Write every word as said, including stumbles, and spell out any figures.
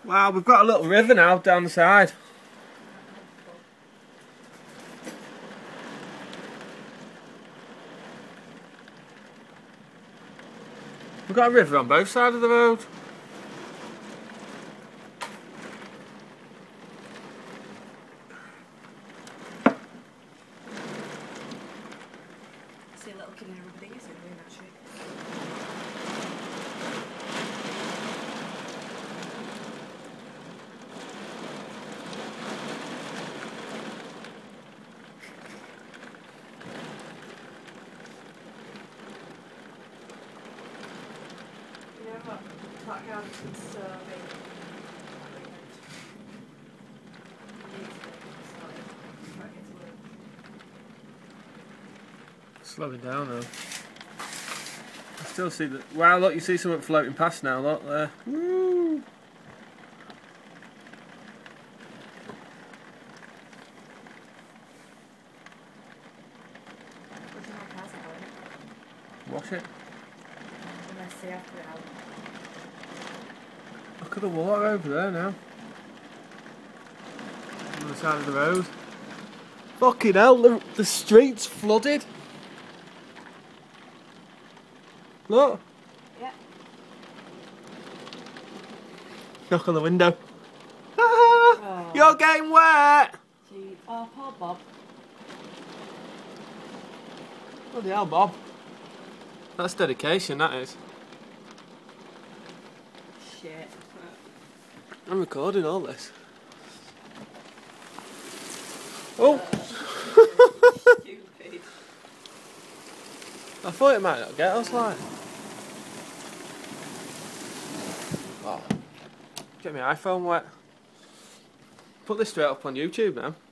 Wow, we've got a little river now down the side. We've got a river on both sides of the road. See a little kid in a rubber dinghy somewhere, actually. You know what? That garden is so big. Slowing down now. I still see that. Wow, look, you see something floating past now, look there. Woo! Wash it. Unless they have to put it out. Look at the water over there now. On the side of the road. Fucking hell, the, the street's flooded. Look. Yeah. Knock on the window. Ah, Oh. you're getting wet. Gee. Oh, poor Bob. Bloody hell, Bob. That's dedication, that is. Shit. I'm recording all this. Oh! Stupid. I thought it might not get us, like. Oh. Get my iPhone wet. Put this straight up on YouTube now.